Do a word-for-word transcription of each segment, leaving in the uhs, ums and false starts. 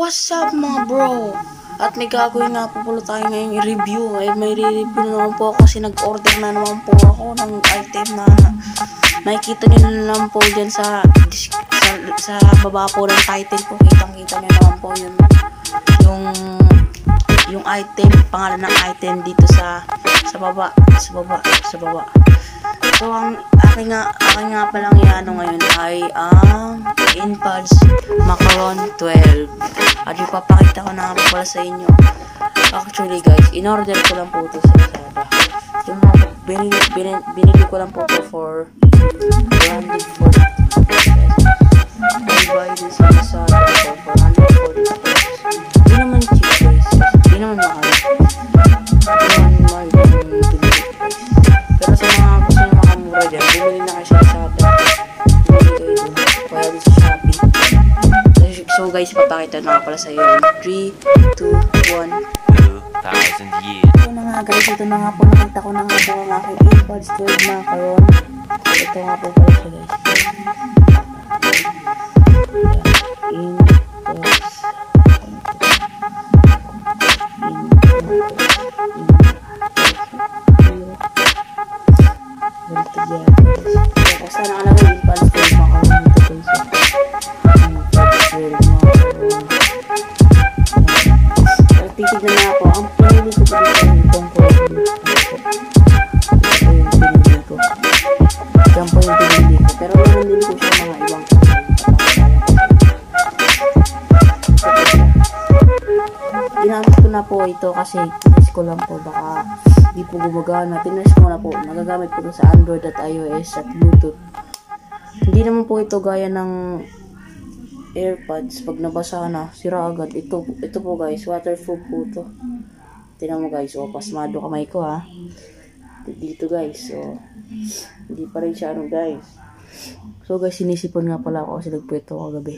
What's up mga bro? At may gagawin nga po pala tayo ngayong review. Ay may re-review na naman po kasi nag-order na naman po ako ng item na makikita nyo na naman po dyan sa, sa, sa baba po ng title po. Kitang kita nyo naman po yun, yung yung item, pangalan ng item dito sa sa baba, sa baba, sa baba. So ang aking nga, aking nga palang iano ngayon ay ang Inpads Macaron twelve. At ipapakita ko na nga pala sa inyo. Actually guys, in-order ko lang po ito sa Lazada. Yung mga binili, binili, binili ko lang po ito for one forty. I buy this sa Lazada for one forty. Hindi naman cheap guys. Hindi naman mahal. Hindi naman mahal yung binili ko guys. Pero sa mga gusto nyo makamura dyan, bumili na kayo sa Lazada. Bumili kayo dun. Kaya dun sa Shopee. So guys, papakita na nga pala sa iyo. three, two, one. two thousand years. Ito na nga guys, ito na nga po. Nakita ko na nga po ang aking Inpads twelve Macaron. Ito nga po pala siya guys. Inpads. Ganito dyan guys. Basta nakalagay Inpads twelve Macaron dito guys. Titignan na ako. Ang pinili ko pa dito itong pinili ko. Yan po yung pinili ko. Pero meron din po siya mga ibang ginamit ko na po ito kasi tinis ko lang po. Baka di po gumagana. Tinis ko na po. Nagagamit po ito sa Android at iOS at Bluetooth. Hindi naman po ito gaya ng AirPods, pag nabasa na, sira agad. Ito, ito po guys, waterproof po ito. Tingnan mo guys, oh, pasmado kamay ko ha. Dito guys, so, hindi pa rin siya ano guys. So guys, sinisipon nga pala ako kasi nagpweto ko kagabi.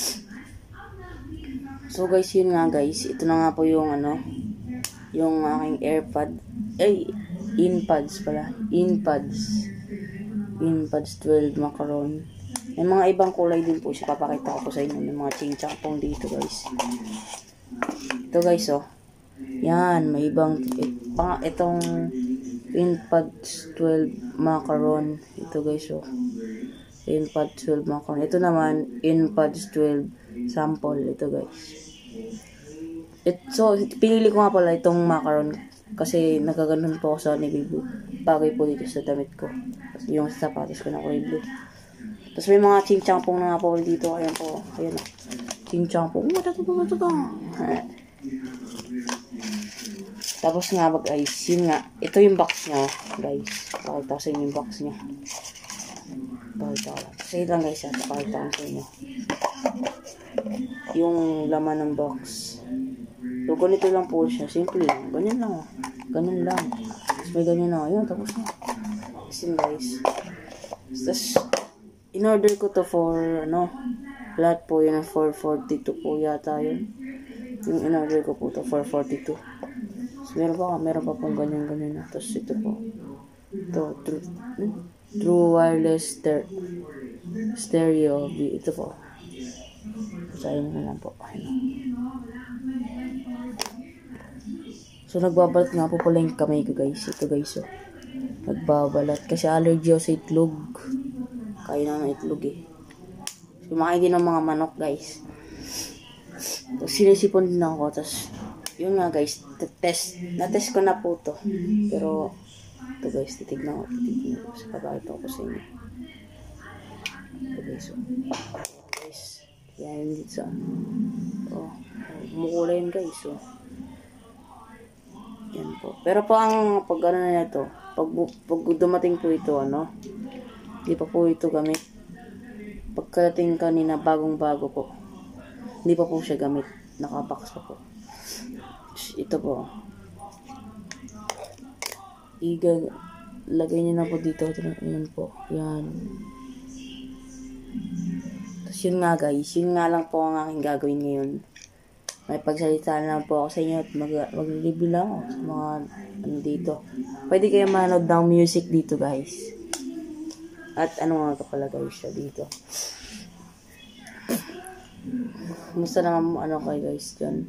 So guys, yun nga guys, ito na nga po yung ano, yung aking AirPod, ay, Inpads pala, Inpads, Inpads twelve Macaron. May mga ibang kulay din po siya. Papakita ko po sa inyo. May mga ching-chang pong dito guys. Ito guys oh. Yan. May ibang it, pang, itong Inpads twelve Macaron. Ito guys oh. Inpads twelve Macaron. Ito naman Inpads twelve sample. Ito guys. It, so pinili ko nga pala itong Macaron kasi nagkaganon po ako sa navy blue. Bagay po dito sa damit ko. Kasi yung sapatos ko na kulay blue. Tapos may mga ching-chang pong nga po dito. Ayan po. Ayan o. Ching-chang pong. Tapos nga guys. Yun nga. Ito yung box niya. Guys. Pakita ko sa inyo yung box niya. Pakita ko lang. Kasi lang guys. Pakita ko sa inyo. Yung laman ng box. So ganito lang po siya. Simple lang. Ganyan lang o. Ganyan lang. Tapos may ganyan na. Ayan. Tapos na. Kasi guys. Tapos in-order ko to for, ano, lahat po yun, four forty-two po yata yun. Yung in-order ko po to, four forty-two. So, meron pa, meron pa pong ganyan-ganyan na. Tapos ito po. Ito, true, hmm? True wireless ster stereo. Ito po. Sayin na lang po. So, nagbabalat nga po pala yung kamay ko, guys. Ito, guys, oh. Nagbabalat. Kasi allergy ako sa itlog. Kaya na ng itlog eh. Kumakain din ng mga manok guys. Tapos sinisipon din ako. Tapos yun nga guys. Test. Na-test ko na po to. Pero ito guys. Titignan ko. Titignan ko. Papakita ko sa inyo. Ito guys. So, guys. Yan dito sa. Oh. Mukulay yun guys. So. Yan po. Pero po ang pag ano na ito. Pag, pag dumating po ito ano. Hindi pa po ito gamit. Pagkadating kanina, bagong-bago po. Hindi pa po siya gamit. Nakabox pa po. Ito po. Iga, lagay niyo na po dito. Yan po. Yan. Tapos yun nga guys. Yun nga lang po ang aking gagawin ngayon. May pagsalita na po ako sa inyo at mag, mag-review lang ako sa mga ano dito. Pwede kayo manood ng music dito guys. At ano nga ka pala guys siya dito. Musta naman ano kayo guys dyan.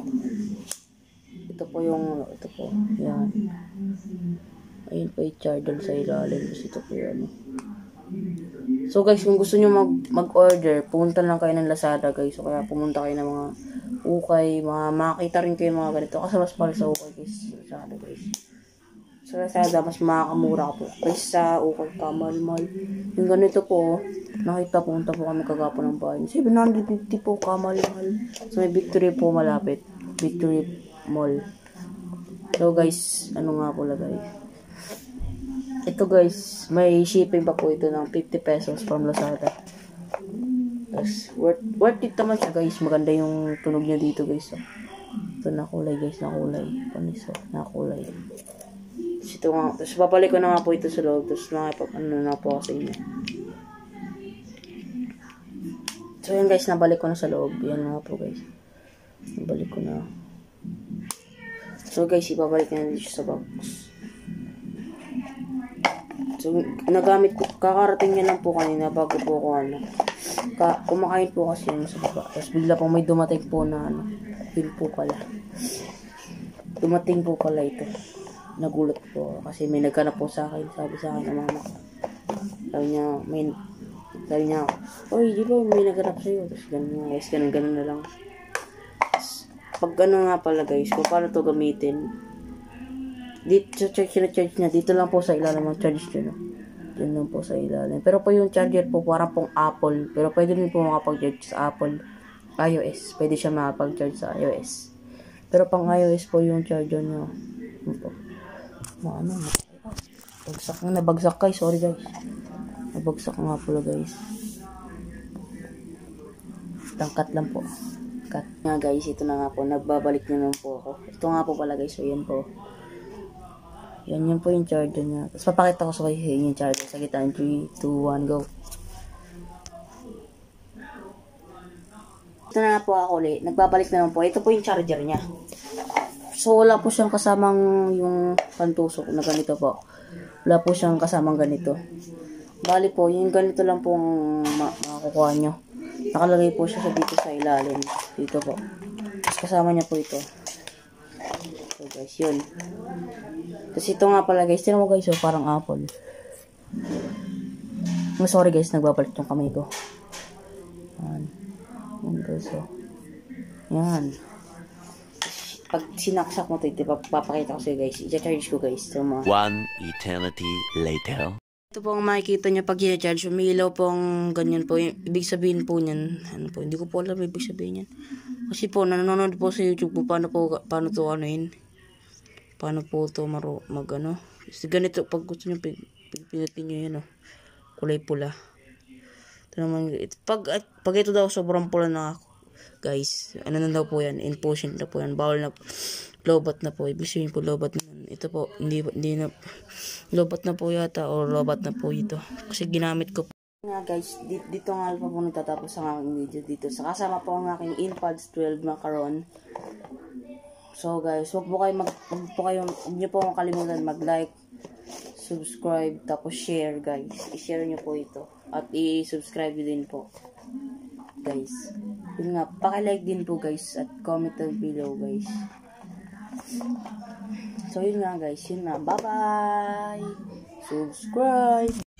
Ito po yung, ito po, yan. Ayun po yung charger sa ilalim. Tapos ito po yung ano. So guys, kung gusto nyo mag, mag-order, pumunta lang kayo ng Lazada guys. So kaya pumunta kayo ng mga ukay, mga makakita rin kayo mga ganito. Kasi mas mahal sa ukay guys. Lazada guys. Sa Lazada, mas makakamura po. Guys, sa ukay pa, mahal-mahal. Yung ganito po, nakita pumunta po kami kagapo ng bahay. seven hundred fifty po, kamahal-mahal. So may Victory po malapit. Victory Mall. So guys, ano nga po lagay. Ito guys, may shipping pa po ito ng fifty pesos from Lazada. Tapos, worth, worth it naman siya guys. Maganda yung tunog niya dito guys. Oh. Ito na kulay guys, na kulay. Paniso, na kulay. Tapos ito nga, tapos babalik ko na nga po ito sa loob. Tapos nakipag, ano na po sa inyo. So yan guys, nabalik ko na sa loob. Yan nga po guys. Nabalik ko na. So guys, ibabalik na dito sa box. So, nagamit ko, kakarating niya lang po kanina bago po ako ano. Ka, kumakain po kasi yun sa baba. Tapos bigla pong may dumating po na ano. Yun po pala. Dumating po pala ito. Nagulat po kasi may nagkanap po sa akin. Sabi sa akin ng mama. Sabi niya, may, sabi niya, oy, di ba may nagkanap sa'yo? Tapos ganun guys, ganun ganun na lang. Tapos, pag ano nga pala guys, kung paano to gamitin. Dito, charge na charge niya. Dito lang po sa ilalim ang charge nyo. No? Diyan lang po sa ilalim. Pero po yung charger po, parang pong Apple. Pero pwede rin po makapag-charge sa Apple iOS. Pwede siya makapag-charge sa iOS. Pero pang iOS po yung charger nyo. Ano po? Ano? Bagsak na. Nabagsak guys. Sorry guys. Nabagsak nga pala guys. Tangkat lang po. Cut. Nga guys, ito na nga po. Nagbabalik na lang po ako. Ito nga po pala guys. So yan po. Yan, yan po yung charger niya. Tapos papakita ko sa kayo yung charger. Sa kita, three, two, one, go. Ito na po ako ulit. Nagbabalik na lang po. Ito po yung charger niya. So, wala po siyang kasamang yung pantusok na ganito po. Wala po siyang kasamang ganito. Bali po, yung ganito lang po ang makakukuha nyo. Nakalagay po siya sa dito sa ilalim. Dito po. Tapos kasama niya po ito. So guys, yun. Tapos ito nga pala guys, tinan mo guys, so parang Apple. Oh, sorry guys, nagbabalik yung kamay ko. Yan. Yan guys, so. Yan. Pag sinaksak mo ito, papakita ko sa'yo guys. I-charge ko guys. So, mga... One eternity later. Ito po ang makikita nyo pag i-charge. Umilaw pong ganyan po. Ibig sabihin po niyan, ano po, hindi ko po alam ibig sabihin yan. Kasi po, nanonood po sa YouTube po, paano po, paano to ano yun. Paano po ito maro, mag ano. Kasi ganito, pag gusto nyo, pinutin nyo yan, oh. Kulay pula. Ito naman, pag, pag ito daw sobrang pula na ako, guys, ano na daw po yan, infusion na po yan, bawal na po, lobat na po, ibig sabihin po lobat na, ito po, hindi, hindi na, lobat na po yata, o lobat na po ito, kasi ginamit ko po. Nga guys, dito, dito nga po po nagtatapos ang aking video dito, sa kasama po ang aking InPods twelve macaron. So guys, wag po kayo mag, wag po kayo, huwag nyo po makalimutan mag-like, subscribe, tapos share guys. I-share nyo po ito. At i-subscribe din po. Guys. Yun nga, paki-like din po guys. At comment down below guys. So yun nga guys, yun nga. Bye bye! Subscribe!